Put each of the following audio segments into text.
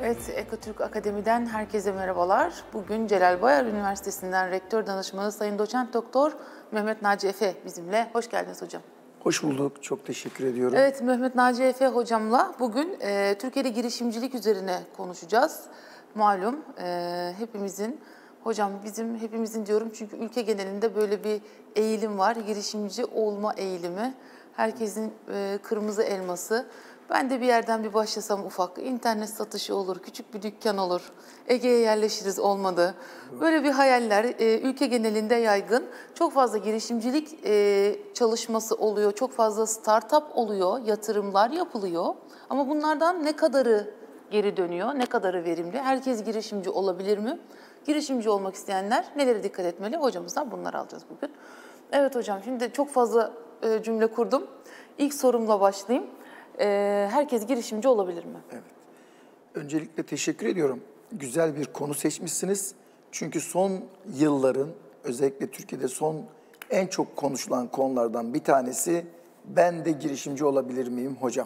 Evet, Ekotürk Akademi'den herkese merhabalar. Bugün Celal Bayar Üniversitesi'nden Rektör Danışmanı Sayın Doçent Doktor Mehmet Naci Efe bizimle. Hoş geldiniz hocam. Hoş bulduk, çok teşekkür ediyorum. Evet, Mehmet Naci Efe hocamla bugün Türkiye'de girişimcilik üzerine konuşacağız. Malum hepimizin, hocam hepimizin diyorum çünkü ülke genelinde böyle bir eğilim var. Girişimci olma eğilimi. Herkesin kırmızı elması. Ben de bir yerden bir başlasam ufak, internet satışı olur, küçük bir dükkan olur, Ege'ye yerleşiriz olmadı. Böyle bir hayaller ülke genelinde yaygın. Çok fazla girişimcilik çalışması oluyor, çok fazla startup oluyor, yatırımlar yapılıyor. Ama bunlardan ne kadarı geri dönüyor, ne kadarı verimli? Herkes girişimci olabilir mi? Girişimci olmak isteyenler nelere dikkat etmeli? Hocamızdan bunları alacağız bugün. Evet hocam, şimdi çok fazla cümle kurdum. İlk sorumla başlayayım. Herkes girişimci olabilir mi? Evet. Öncelikle teşekkür ediyorum. Güzel bir konu seçmişsiniz. Çünkü son yılların, özellikle Türkiye'de son en çok konuşulan konulardan bir tanesi, ben de girişimci olabilir miyim hocam?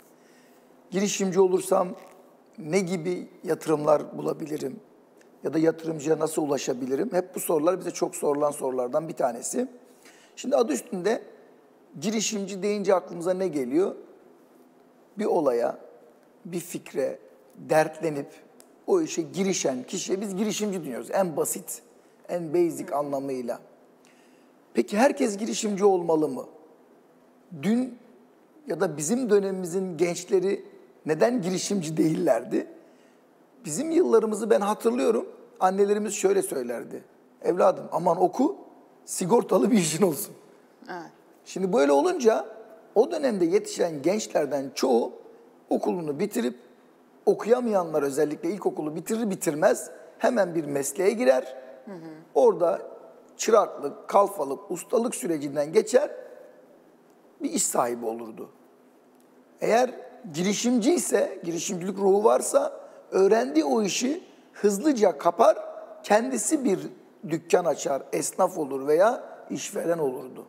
Girişimci olursam ne gibi yatırımlar bulabilirim? Ya da yatırımcıya nasıl ulaşabilirim? Hep bu sorular bize çok sorulan sorulardan bir tanesi. Şimdi adı üstünde girişimci deyince aklımıza ne geliyor? Bir olaya, bir fikre dertlenip o işe girişen kişiye biz girişimci diyoruz. En basit, en basic anlamıyla. Peki herkes girişimci olmalı mı? Dün ya da bizim dönemimizin gençleri neden girişimci değillerdi? Bizim yıllarımızı ben hatırlıyorum. Annelerimiz şöyle söylerdi. Evladım aman oku, sigortalı bir işin olsun. Evet. Şimdi böyle olunca o dönemde yetişen gençlerden çoğu okulunu bitirip okuyamayanlar özellikle ilkokulu bitirir bitirmez hemen bir mesleğe girer. Orada çıraklık, kalfalık, ustalık sürecinden geçer bir iş sahibi olurdu. Eğer girişimci ise, girişimcilik ruhu varsa öğrendiği o işi hızlıca kapar, kendisi bir dükkan açar, esnaf olur veya işveren olurdu.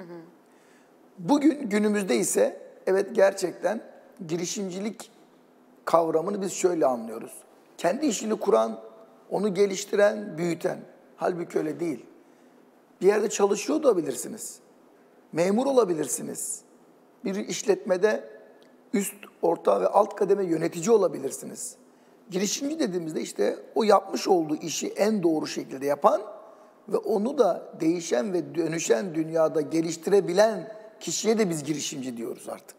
Bugün günümüzde ise evet gerçekten girişimcilik kavramını biz şöyle anlıyoruz. Kendi işini kuran, onu geliştiren, büyüten. Halbuki öyle değil. Bir yerde çalışıyor da olabilirsiniz. Memur olabilirsiniz. Bir işletmede üst, orta ve alt kademe yönetici olabilirsiniz. Girişimci dediğimizde işte o yapmış olduğu işi en doğru şekilde yapan ve onu da değişen ve dönüşen dünyada geliştirebilen kişiye de biz girişimci diyoruz artık.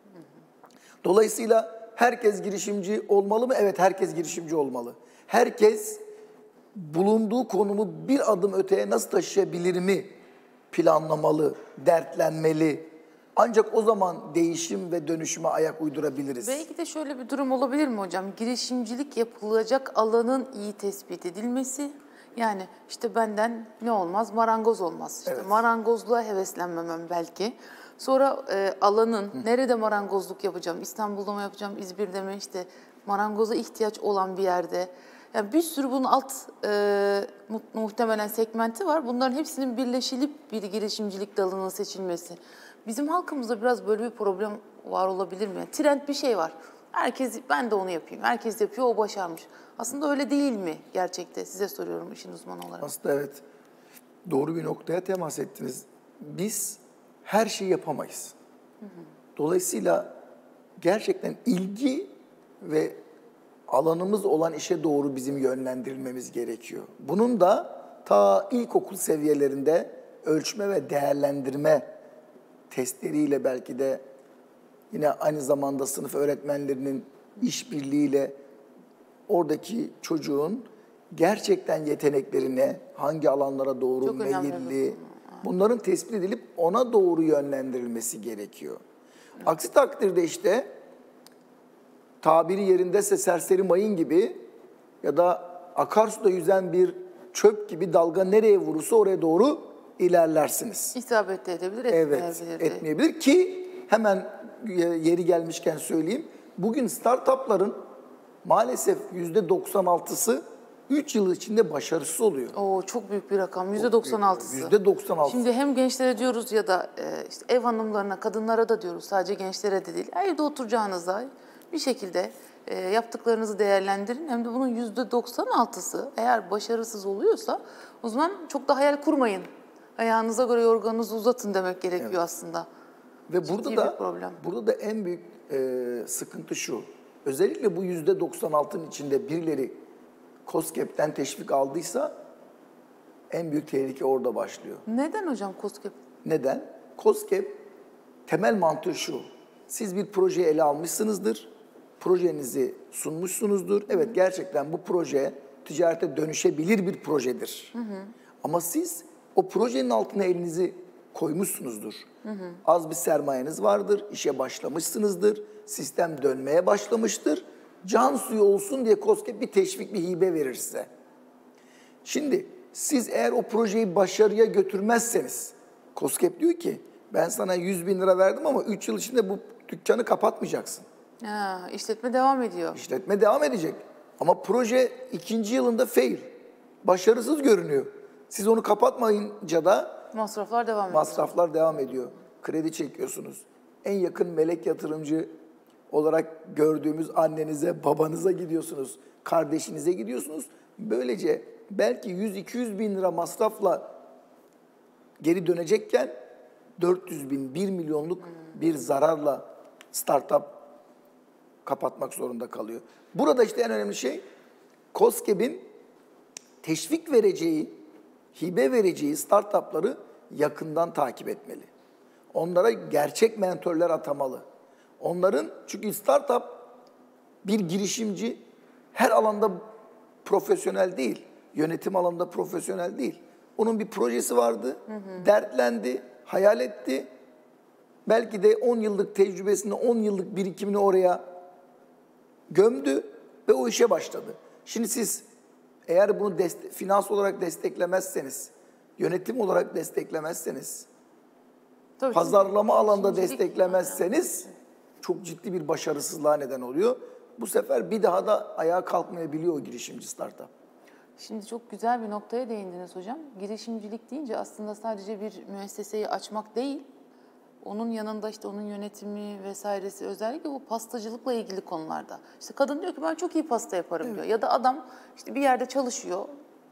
Dolayısıyla herkes girişimci olmalı mı? Evet, herkes girişimci olmalı. Herkes bulunduğu konumu bir adım öteye nasıl taşıyabilir mi planlamalı, dertlenmeli. Ancak o zaman değişim ve dönüşüme ayak uydurabiliriz. Belki de şöyle bir durum olabilir mi hocam? Girişimcilik yapılacak alanın iyi tespit edilmesi. Yani işte benden ne olmaz? Marangoz olmaz. İşte Evet. marangozluğa heveslenmemem belki. Sonra alanın nerede marangozluk yapacağım? İstanbul'da mı yapacağım? İzmir'de mi? İşte marangoza ihtiyaç olan bir yerde. Yani bir sürü bunun alt muhtemelen segmenti var. Bunların hepsinin birleşilip bir girişimcilik dalının seçilmesi. Bizim halkımızda biraz böyle bir problem var olabilir mi? Yani trend bir şey var. Herkes, ben de onu yapayım. Herkes yapıyor, o başarmış. Aslında öyle değil mi gerçekte? Size soruyorum işin uzmanı olarak. Aslında evet, doğru bir noktaya temas ettiniz. Biz her şeyi yapamayız. Dolayısıyla gerçekten ilgi ve alanımız olan işe doğru bizim yönlendirilmemiz gerekiyor. Bunun da ta ilkokul seviyelerinde ölçme ve değerlendirme testleriyle belki de yine aynı zamanda sınıf öğretmenlerinin işbirliğiyle oradaki çocuğun gerçekten yeteneklerine, hangi alanlara doğru Çok önemli meyilli, bunların tespit edilip ona doğru yönlendirilmesi gerekiyor. Aksi takdirde işte tabiri yerindeyse serseri mayın gibi ya da akarsuda yüzen bir çöp gibi dalga nereye vurursa oraya doğru ilerlersiniz. İsabet de edebilir, Evet, etmeyebilir ki hemen yeri gelmişken söyleyeyim. Bugün startupların maalesef %96'sı 3 yıl içinde başarısız oluyor. Oo, çok büyük bir rakam. %96'sı. %96. Şimdi hem gençlere diyoruz ya da işte ev hanımlarına, kadınlara da diyoruz. Sadece gençlere de değil. Evde oturacağınızda bir şekilde yaptıklarınızı değerlendirin. Hem de bunun %96'sı eğer başarısız oluyorsa o zaman çok da hayal kurmayın. Ayağınıza göre yorganınızı uzatın demek gerekiyor aslında. Ve burada da en büyük sıkıntı şu. Özellikle bu %96'nın içinde birileri KOSGEB'den teşvik aldıysa en büyük tehlike orada başlıyor. Neden hocam KOSGEB? Neden? KOSGEB temel mantığı şu. Siz bir projeyi ele almışsınızdır. Projenizi sunmuşsunuzdur. Evet, gerçekten bu proje ticarete dönüşebilir bir projedir. Ama siz o projenin altına elinizi koymuşsunuzdur. Az bir sermayeniz vardır, işe başlamışsınızdır, sistem dönmeye başlamıştır. Can suyu olsun diye KOSGEB bir teşvik, bir hibe verir size. Şimdi siz eğer o projeyi başarıya götürmezseniz, KOSGEB diyor ki ben sana 100.000 lira verdim ama 3 yıl içinde bu dükkanı kapatmayacaksın. İşletme devam ediyor. İşletme devam edecek. Ama proje 2. yılında fail. Başarısız görünüyor. Siz onu kapatmayınca da masraflar devam ediyor. Kredi çekiyorsunuz. En yakın melek yatırımcı olarak gördüğümüz annenize, babanıza gidiyorsunuz. Kardeşinize gidiyorsunuz. Böylece belki 100-200 bin lira masrafla geri dönecekken 400 bin, 1 milyonluk bir zararla startup kapatmak zorunda kalıyor. Burada işte en önemli şey KOSGEB'in teşvik vereceği, hibe vereceği startupları yakından takip etmeli. Onlara gerçek mentörler atamalı. Çünkü startup bir girişimci her alanda profesyonel değil, yönetim alanında profesyonel değil. Onun bir projesi vardı, dertlendi, hayal etti. Belki de 10 yıllık tecrübesini, 10 yıllık birikimini oraya gömdü ve o işe başladı. Şimdi siz eğer bunu finans olarak desteklemezseniz, yönetim olarak desteklemezseniz, pazarlama alanda desteklemezseniz çok ciddi bir başarısızlığa neden oluyor. Bu sefer bir daha da ayağa kalkmayabiliyor o girişimci startup. Şimdi çok güzel bir noktaya değindiniz hocam. Girişimcilik deyince aslında sadece bir müesseseyi açmak değil, onun yanında işte onun yönetimi vesairesi, özellikle bu pastacılıkla ilgili konularda. İşte kadın diyor ki ben çok iyi pasta yaparım diyor. Ya da adam işte bir yerde çalışıyor,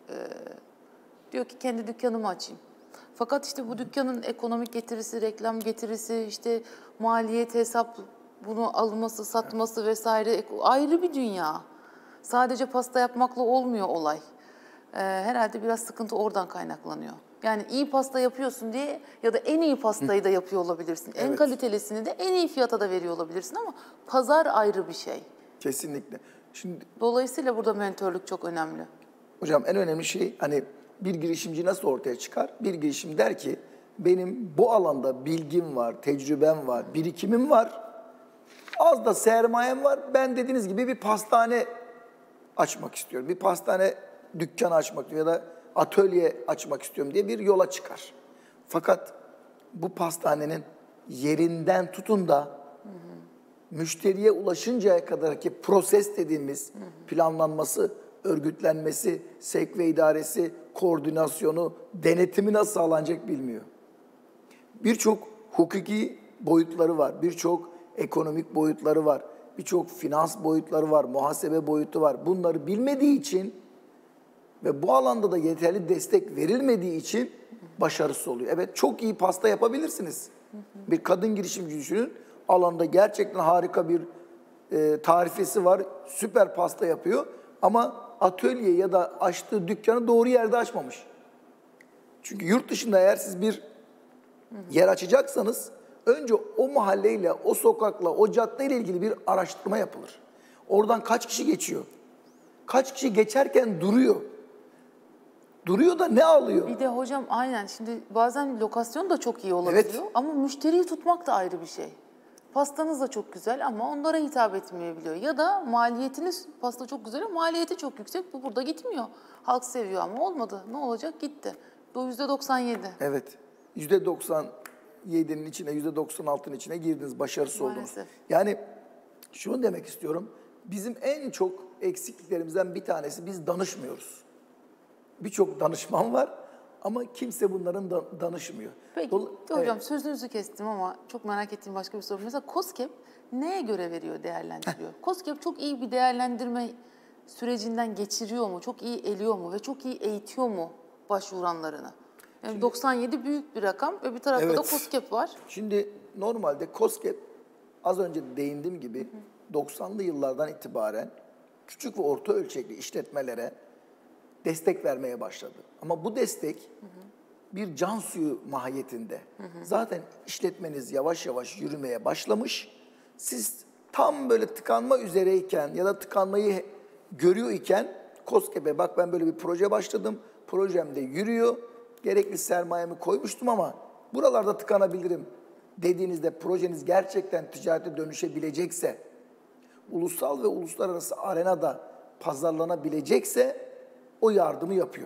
diyor ki kendi dükkanımı açayım. Fakat işte bu dükkanın ekonomik getirisi, reklam getirisi, işte maliyet, hesap, bunu alması, satması vesaire ayrı bir dünya. Sadece pasta yapmakla olmuyor olay. Herhalde biraz sıkıntı oradan kaynaklanıyor. Yani iyi pasta yapıyorsun diye ya da en iyi pastayı da yapıyor olabilirsin. En kalitelisini de en iyi fiyata da veriyor olabilirsin ama pazar ayrı bir şey. Kesinlikle. Dolayısıyla burada mentörlük çok önemli. Hocam en önemli şey hani bir girişimci nasıl ortaya çıkar? Bir girişim der ki benim bu alanda bilgim var, tecrübem var, birikimim var. Az da sermayem var. Ben dediğiniz gibi bir pastane açmak istiyorum. Bir pastane dükkanı açmak istiyorum ya da atölye açmak istiyorum diye bir yola çıkar. Fakat bu pastanenin yerinden tutun da müşteriye ulaşıncaya kadarki proses dediğimiz planlanması, örgütlenmesi, sevk ve idaresi, koordinasyonu, denetimi nasıl sağlanacak bilmiyor. Birçok hukuki boyutları var, birçok ekonomik boyutları var, birçok finans boyutları var, muhasebe boyutu var. Bunları bilmediği için ve bu alanda da yeterli destek verilmediği için başarısız oluyor. Evet, çok iyi pasta yapabilirsiniz. Bir kadın girişimci düşünün, alanda gerçekten harika bir tarifesi var, süper pasta yapıyor ama atölye ya da açtığı dükkanı doğru yerde açmamış. Çünkü yurt dışında eğer siz bir yer açacaksanız önce o mahalleyle, o sokakla, o caddeyle ilgili bir araştırma yapılır. Oradan kaç kişi geçiyor? Kaç kişi geçerken duruyor? Duruyor da ne alıyor? Bir de hocam aynen şimdi bazen lokasyon da çok iyi olabiliyor ama müşteriyi tutmak da ayrı bir şey. Pastanız da çok güzel ama onlara hitap etmeyebiliyor. Ya da maliyetiniz, pasta çok güzel ama maliyeti çok yüksek. Bu burada gitmiyor. Halk seviyor ama olmadı. Ne olacak? Gitti. Bu %97. Evet. %97'nin içine, %96'nın içine girdiniz. Başarısız oldunuz. Yani şunu demek istiyorum. Bizim en çok eksikliklerimizden bir tanesi biz danışmıyoruz. Birçok danışman var Ama kimse bunların danışmıyor. Peki hocam sözünüzü kestim ama çok merak ettiğim başka bir soru. Mesela KOSGEB neye göre veriyor, değerlendiriyor? KOSGEB çok iyi bir değerlendirme sürecinden geçiriyor mu? Çok iyi eliyor mu? Ve çok iyi eğitiyor mu başvuranlarını? Yani 97 büyük bir rakam ve bir tarafta da KOSGEB var. Şimdi normalde KOSGEB az önce değindiğim gibi 90'lı yıllardan itibaren küçük ve orta ölçekli işletmelere destek vermeye başladı. Ama bu destek bir can suyu mahiyetinde. Zaten işletmeniz yavaş yavaş yürümeye başlamış. Siz tam böyle tıkanma üzereyken ya da tıkanmayı görüyor iken KOSGEB'e bak ben böyle bir proje başladım. Projem de yürüyor. Gerekli sermayemi koymuştum ama buralarda tıkanabilirim dediğinizde projeniz gerçekten ticarete dönüşebilecekse, ulusal ve uluslararası arenada pazarlanabilecekse o yardımı yapıyor.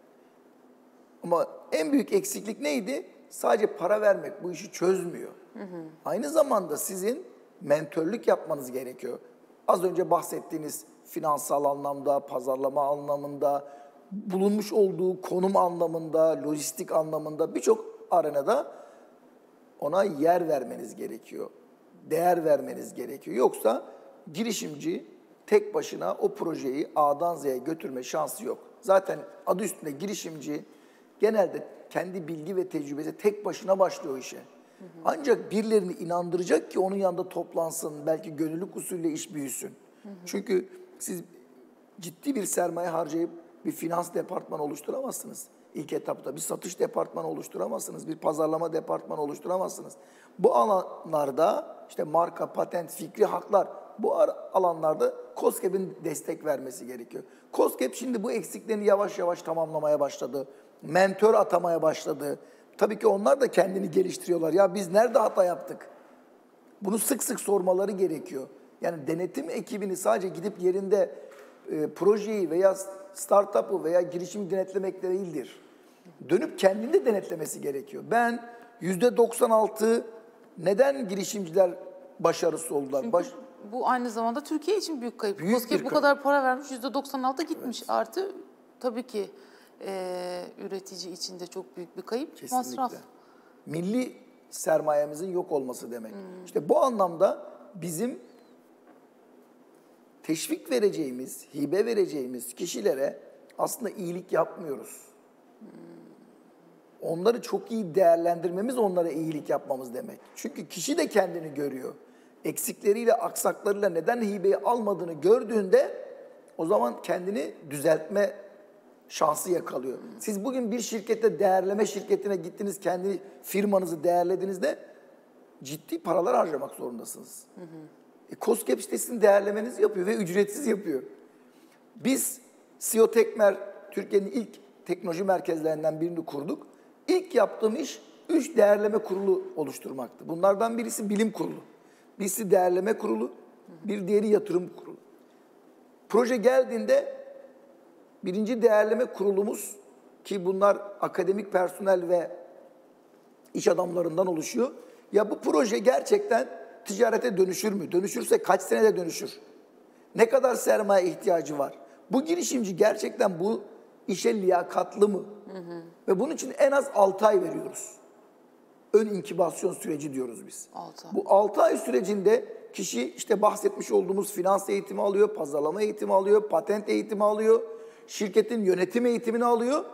Ama en büyük eksiklik neydi? Sadece para vermek bu işi çözmüyor. Aynı zamanda sizin mentörlük yapmanız gerekiyor. Az önce bahsettiğiniz finansal anlamda, pazarlama anlamında, bulunmuş olduğu konum anlamında, lojistik anlamında birçok arenada ona yer vermeniz gerekiyor. Değer vermeniz gerekiyor. Yoksa girişimci tek başına o projeyi A'dan Z'ye götürme şansı yok. Zaten adı üstünde girişimci genelde kendi bilgi ve tecrübesi tek başına başlıyor işe. Ancak birilerini inandıracak ki onun yanında toplansın, belki gönüllülük usulüyle iş büyüsün. Çünkü siz ciddi bir sermaye harcayıp bir finans departmanı oluşturamazsınız. İlk etapta bir satış departmanı oluşturamazsınız, bir pazarlama departmanı oluşturamazsınız. Bu alanlarda işte marka, patent, fikri haklar, bu alanlarda KOSGEB'in destek vermesi gerekiyor. KOSGEB şimdi bu eksiklerini yavaş yavaş tamamlamaya başladı. Mentör atamaya başladı. Tabii ki onlar da kendini geliştiriyorlar. Ya biz nerede hata yaptık? Bunu sık sık sormaları gerekiyor. Yani denetim ekibini sadece gidip yerinde projeyi veya startup'ı veya girişimi denetlemek değildir. Dönüp kendini de denetlemesi gerekiyor. Ben %96 neden girişimciler başarısız oldular? Çünkü bu aynı zamanda Türkiye için büyük kayıp. Büyük KOSGEB bir bu kadar para vermiş, %96 gitmiş. Evet. Artı tabii ki üretici için de çok büyük bir kayıp. Kesinlikle. Masraf. Milli sermayemizin yok olması demek. İşte bu anlamda bizim teşvik vereceğimiz, hibe vereceğimiz kişilere aslında iyilik yapmıyoruz. Onları çok iyi değerlendirmemiz onlara iyilik yapmamız demek. Çünkü kişi de kendini görüyor. Eksikleriyle, aksaklarıyla neden hibeyi almadığını gördüğünde o zaman kendini düzeltme şansı yakalıyor. Siz bugün bir şirkette değerleme şirketine gittiniz, kendi firmanızı değerlediğinizde ciddi paralar harcamak zorundasınız. KOSGEB sitesini değerlemenizi yapıyor ve ücretsiz yapıyor. Biz CEO Tekmer, Türkiye'nin ilk teknoloji merkezlerinden birini kurduk. İlk yaptığım iş 3 değerleme kurulu oluşturmaktı. Bunlardan birisi bilim kurulu, birisi değerleme kurulu, bir diğeri yatırım kurulu. Proje geldiğinde birinci değerleme kurulumuz, ki bunlar akademik personel ve iş adamlarından oluşuyor. Ya bu proje gerçekten ticarete dönüşür mü? Dönüşürse kaç senede dönüşür? Ne kadar sermaye ihtiyacı var? Bu girişimci gerçekten bu işe liyakatlı mı? Ve bunun için en az 6 ay veriyoruz. Ön inkübasyon süreci diyoruz biz. 6 ay. Bu 6 ay sürecinde kişi işte bahsetmiş olduğumuz finans eğitimi alıyor, pazarlama eğitimi alıyor, patent eğitimi alıyor, şirketin yönetim eğitimini alıyor.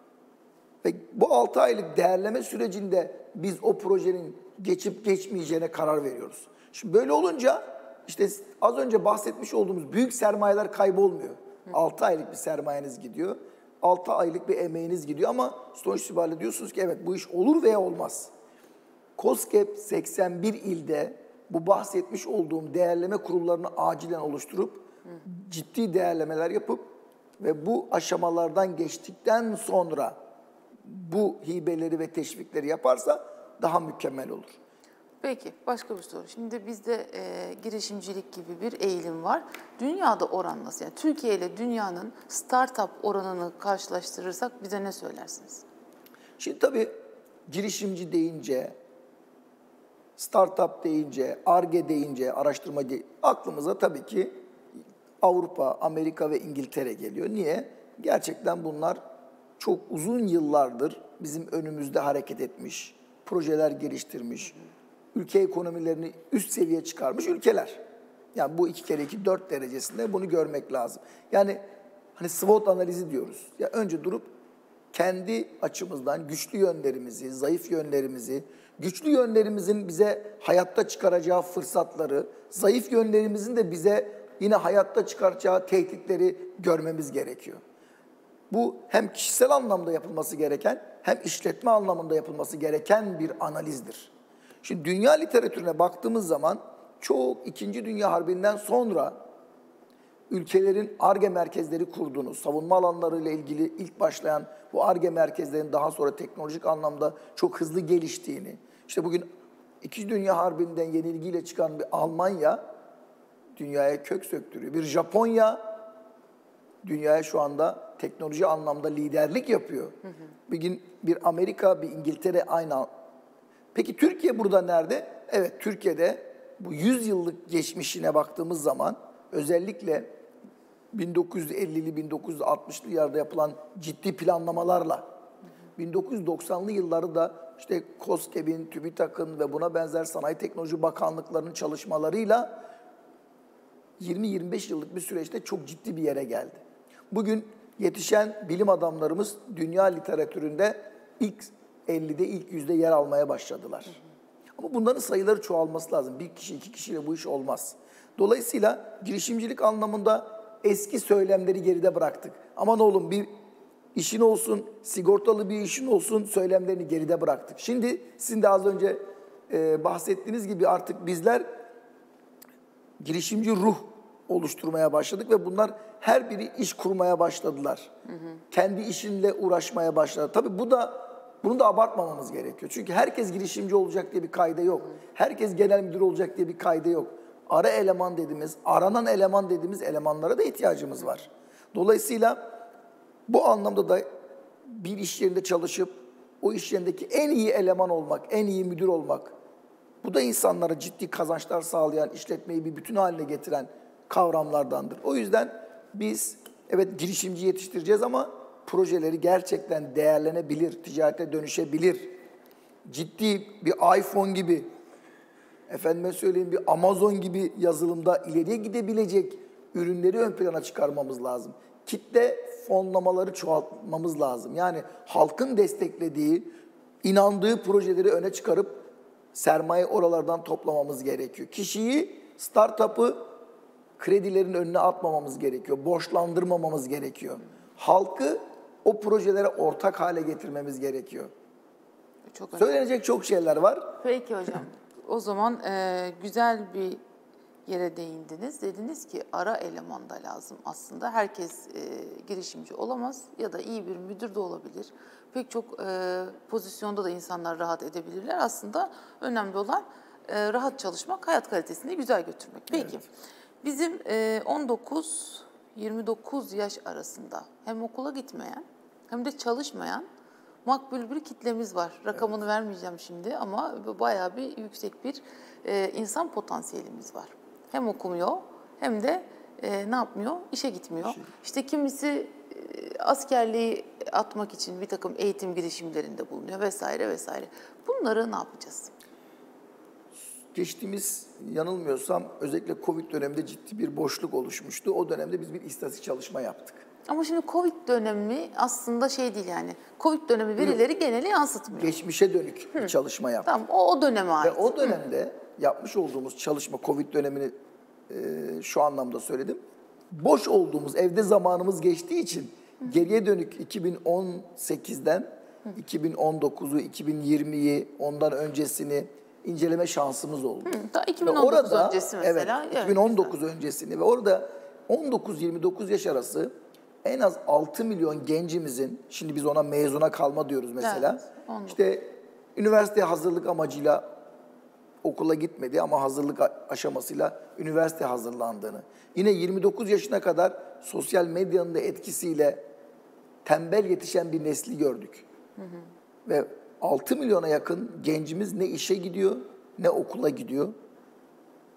Ve bu 6 aylık değerleme sürecinde biz o projenin geçip geçmeyeceğine karar veriyoruz. Şimdi böyle olunca işte az önce bahsetmiş olduğumuz büyük sermayeler kaybolmuyor. 6 aylık bir sermayeniz gidiyor. 6 aylık bir emeğiniz gidiyor ama sonuç itibariyle diyorsunuz ki evet bu iş olur veya olmaz. KOSGEB 81 ilde bu bahsetmiş olduğum değerleme kurullarını acilen oluşturup ciddi değerlemeler yapıp ve bu aşamalardan geçtikten sonra bu hibeleri ve teşvikleri yaparsa daha mükemmel olur. Peki, başka bir soru. Şimdi bizde girişimcilik gibi bir eğilim var. Dünyada oran nasıl? Yani Türkiye ile dünyanın startup oranını karşılaştırırsak bize ne söylersiniz? Şimdi tabii girişimci deyince, startup deyince, Ar-Ge deyince, araştırma aklımıza tabii ki Avrupa, Amerika ve İngiltere geliyor. Niye? Gerçekten bunlar çok uzun yıllardır bizim önümüzde hareket etmiş, projeler geliştirmiş, ülke ekonomilerini üst seviye çıkarmış ülkeler. Yani bu 2 kere 2 4 derecesinde bunu görmek lazım. Yani hani SWOT analizi diyoruz. Ya önce durup kendi açımızdan güçlü yönlerimizi, zayıf yönlerimizi, güçlü yönlerimizin bize hayatta çıkaracağı fırsatları, zayıf yönlerimizin de bize yine hayatta çıkaracağı tehditleri görmemiz gerekiyor. Bu hem kişisel anlamda yapılması gereken hem işletme anlamında yapılması gereken bir analizdir. Şimdi dünya literatürüne baktığımız zaman çok 2. Dünya Harbi'nden sonra ülkelerin Ar-Ge merkezleri kurduğunu, savunma alanlarıyla ilgili ilk başlayan bu Ar-Ge merkezlerinin daha sonra teknolojik anlamda çok hızlı geliştiğini, işte bugün 2. Dünya Harbi'nden yenilgiyle çıkan bir Almanya dünyaya kök söktürüyor. Bir Japonya dünyaya şu anda teknoloji anlamda liderlik yapıyor. Bir gün bir Amerika, bir İngiltere aynı. Peki Türkiye burada nerede? Evet, Türkiye'de bu 100 yıllık geçmişine baktığımız zaman özellikle 1950'li 1960'lı yıllarda yapılan ciddi planlamalarla 1990'lı yılları da işte KOSGEB'in, TÜBİTAK'ın ve buna benzer Sanayi Teknoloji Bakanlıklarının çalışmalarıyla 20-25 yıllık bir süreçte çok ciddi bir yere geldi. Bugün yetişen bilim adamlarımız dünya literatüründe ilk 50'de, ilk 100'de yer almaya başladılar. Ama bunların sayıları çoğalması lazım. Bir kişi, 2 kişiyle bu iş olmaz. Dolayısıyla girişimcilik anlamında eski söylemleri geride bıraktık. Aman oğlum bir işin olsun, sigortalı bir işin olsun söylemlerini geride bıraktık. Şimdi sizin de az önce bahsettiğiniz gibi artık bizler girişimci ruh oluşturmaya başladık ve bunlar her biri iş kurmaya başladılar. Kendi işinle uğraşmaya başladı. Tabii bunu da abartmamamız gerekiyor. Çünkü herkes girişimci olacak diye bir kaide yok. Herkes genel müdür olacak diye bir kaide yok. Ara eleman dediğimiz, aranan eleman dediğimiz elemanlara da ihtiyacımız var. Dolayısıyla bu anlamda da bir iş yerinde çalışıp o iş yerindeki en iyi eleman olmak, en iyi müdür olmak, bu da insanlara ciddi kazançlar sağlayan, işletmeyi bir bütün haline getiren kavramlardandır. O yüzden biz evet girişimci yetiştireceğiz ama projeleri gerçekten değerlenebilir, ticarete dönüşebilir. Ciddi bir iPhone gibi, efendime söyleyeyim bir Amazon gibi yazılımda ileriye gidebilecek ürünleri ön plana çıkarmamız lazım. Kitle fonlamaları çoğaltmamız lazım. Yani halkın desteklediği, inandığı projeleri öne çıkarıp sermaye oralardan toplamamız gerekiyor. Kişiyi, startup'ı kredilerin önüne atmamamız gerekiyor. Borçlandırmamamız gerekiyor. Halkı o projelere ortak hale getirmemiz gerekiyor. Çok Söylenecek çok şeyler var. Peki hocam. O zaman güzel bir yere değindiniz. Dediniz ki ara eleman da lazım aslında. Herkes girişimci olamaz ya da iyi bir müdür de olabilir. Pek çok pozisyonda da insanlar rahat edebilirler. Aslında önemli olan rahat çalışmak, hayat kalitesini güzel götürmek. Peki evet. Bizim 19-29 yaş arasında hem okula gitmeyen hem de çalışmayan makbul bir kitlemiz var. Rakamını vermeyeceğim şimdi ama bayağı bir yüksek bir insan potansiyelimiz var. Hem okumuyor hem de ne yapmıyor? İşe gitmiyor. İşte kimisi askerliği atmak için bir takım eğitim girişimlerinde bulunuyor vesaire vesaire. Bunları ne yapacağız? Geçtiğimiz yanılmıyorsam özellikle Covid döneminde ciddi bir boşluk oluşmuştu. O dönemde biz bir istatistik çalışma yaptık. Ama şimdi Covid dönemi aslında şey değil yani. Covid dönemi verileri geneli yansıtmıyor. Geçmişe dönük bir çalışma yaptık. Tamam, o döneme ait. Ve o dönemde yapmış olduğumuz çalışma, Covid dönemini şu anlamda söyledim. Boş olduğumuz, evde zamanımız geçtiği için geriye dönük 2018'den 2019'u, 2020'yi, ondan öncesini inceleme şansımız oldu. 2019 orada, öncesi mesela. Evet, 2019 öncesini ve orada 19-29 yaş arası en az 6 milyon gencimizin, şimdi biz ona mezuna kalma diyoruz mesela. Evet, işte üniversiteye hazırlık amacıyla okula gitmedi ama hazırlık aşamasıyla üniversite hazırlandığını. Yine 29 yaşına kadar sosyal medyanın da etkisiyle tembel yetişen bir nesli gördük. Ve 6 milyona yakın gencimiz ne işe gidiyor ne okula gidiyor.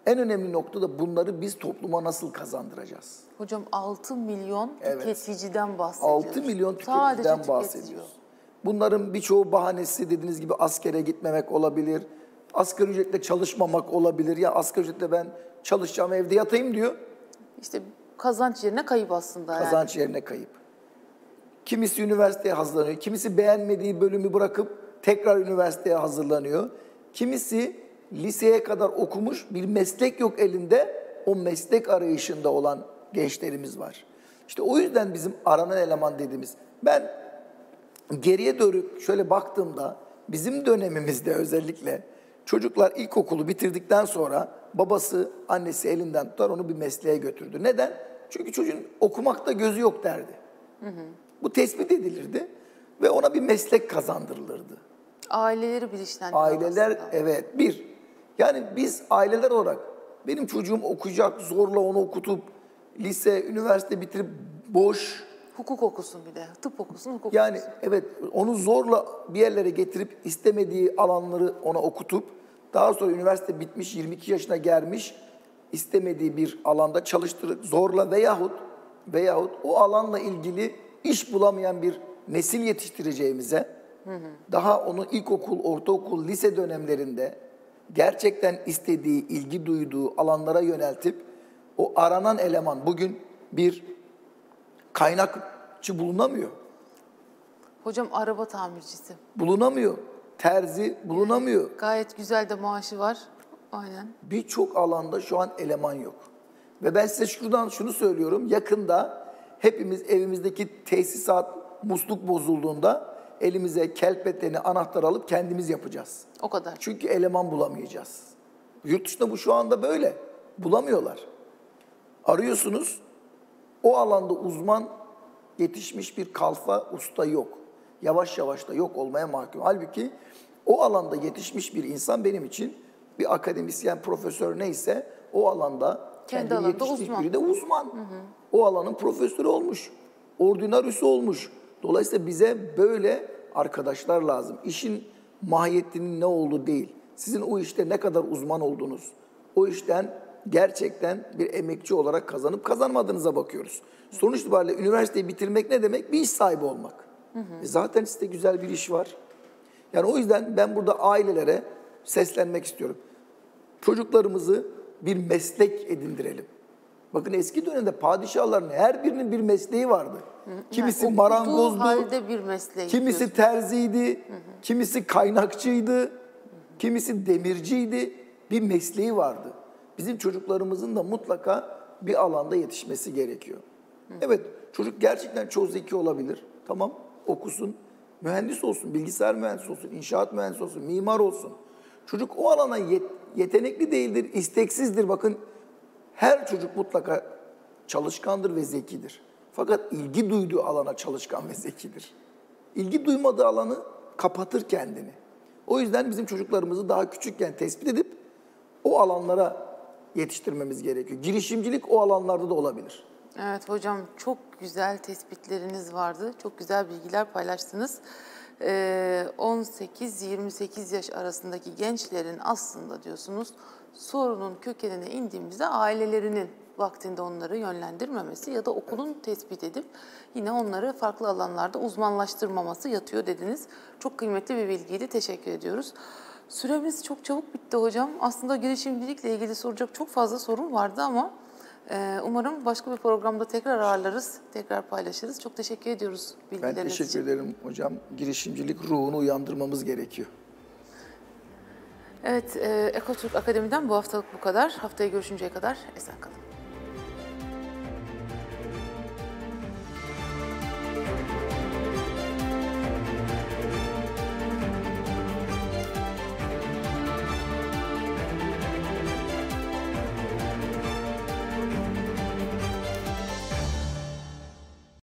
En önemli nokta da bunları biz topluma nasıl kazandıracağız? Hocam 6 milyon Evet. tüketiciden bahsediyoruz. 6 milyon Sadece tüketiciden tüketici. bahsediyoruz. Bunların birçoğu bahanesi dediğiniz gibi askere gitmemek olabilir. Asgari ücretle çalışmamak olabilir. Ya asgari ücretle ben çalışacağım evde yatayım diyor. İşte kazanç yerine kayıp aslında yani. Kazanç yerine kayıp. Kimisi üniversiteye hazırlanıyor. Kimisi beğenmediği bölümü bırakıp tekrar üniversiteye hazırlanıyor. Kimisi liseye kadar okumuş, bir meslek yok elinde. O meslek arayışında olan gençlerimiz var. İşte o yüzden bizim aranan eleman dediğimiz. Ben geriye doğru şöyle baktığımda bizim dönemimizde özellikle çocuklar ilkokulu bitirdikten sonra babası, annesi elinden tutar onu bir mesleğe götürdü. Neden? Çünkü çocuğun okumakta gözü yok derdi. Bu tespit edilirdi ve ona bir meslek kazandırılırdı. Aileleri bilinçlendiriyor Aileler aslında. evet yani biz aileler olarak benim çocuğum okuyacak zorla onu okutup lise, üniversite bitirip boş Hukuk okusun bir de. Tıp okusun, hukuk yani okusun. evet onu zorla bir yerlere getirip istemediği alanları ona okutup daha sonra üniversite bitmiş 22 yaşına gelmiş istemediği bir alanda çalıştırıp zorla veyahut o alanla ilgili iş bulamayan bir nesil yetiştireceğimize daha onu ilkokul, ortaokul, lise dönemlerinde gerçekten istediği, ilgi duyduğu alanlara yöneltip o aranan eleman bugün bir kaynakçı bulunamıyor. Hocam araba tamircisi. Bulunamıyor. Terzi bulunamıyor. Gayet güzel de maaşı var. Aynen. Birçok alanda şu an eleman yok. Ve ben size şuradan şunu söylüyorum. Yakında hepimiz evimizdeki tesisat, musluk bozulduğunda elimize kelpetlerini, anahtar alıp kendimiz yapacağız. O kadar. Çünkü eleman bulamayacağız. Yurt dışında bu şu anda böyle. Bulamıyorlar. Arıyorsunuz, o alanda uzman yetişmiş bir kalfa usta yok. Yavaş yavaş da yok olmaya mahkum. Halbuki o alanda yetişmiş bir insan benim için bir akademisyen, profesör neyse o alanda Kendi alanda yetişmiş uzman. biri de uzman. O alanın profesörü olmuş. Ordinarüsü olmuş. Dolayısıyla bize böyle arkadaşlar lazım. İşin mahiyetinin ne olduğu değil. Sizin o işte ne kadar uzman olduğunuz. O işten gerçekten bir emekçi olarak kazanıp kazanmadığınıza bakıyoruz. Sonuç itibariyle üniversiteyi bitirmek ne demek? Bir iş sahibi olmak. Zaten size güzel bir iş var. Yani o yüzden ben burada ailelere seslenmek istiyorum. Çocuklarımızı bir meslek edindirelim. Bakın eski dönemde padişahların her birinin bir mesleği vardı. Kimisi Yani marangozdu, halde bir mesleği kimisi diyorsun. terziydi, kimisi kaynakçıydı, kimisi demirciydi. Bir mesleği vardı. Bizim çocuklarımızın da mutlaka bir alanda yetişmesi gerekiyor. Evet, çocuk gerçekten çok zeki olabilir. Tamam, okusun, mühendis olsun, bilgisayar mühendisi olsun, inşaat mühendisi olsun, mimar olsun. Çocuk o alana yetenekli değildir, isteksizdir. Bakın her çocuk mutlaka çalışkandır ve zekidir. Fakat ilgi duyduğu alana çalışkan ve zekidir. İlgi duymadığı alanı kapatır kendini. O yüzden bizim çocuklarımızı daha küçükken tespit edip o alanlara yetiştirmemiz gerekiyor. Girişimcilik o alanlarda da olabilir. Evet hocam çok güzel tespitleriniz vardı. Çok güzel bilgiler paylaştınız. 18-28 yaş arasındaki gençlerin aslında diyorsunuz sorunun kökenine indiğimizde ailelerinin vaktinde onları yönlendirmemesi ya da okulun tespit edip yine onları farklı alanlarda uzmanlaştırmaması yatıyor dediniz. Çok kıymetli bir bilgiydi. Teşekkür ediyoruz. Süremiz çok çabuk bitti hocam. Aslında girişimcilikle ilgili soracak çok fazla sorun vardı ama umarım başka bir programda tekrar ağırlarız, tekrar paylaşırız. Çok teşekkür ediyoruz bilgileriniz Ben için. teşekkür ederim hocam. Girişimcilik ruhunu uyandırmamız gerekiyor. Evet, Ekotürk Akademi'den bu haftalık bu kadar. Haftaya görüşünceye kadar esen kalın.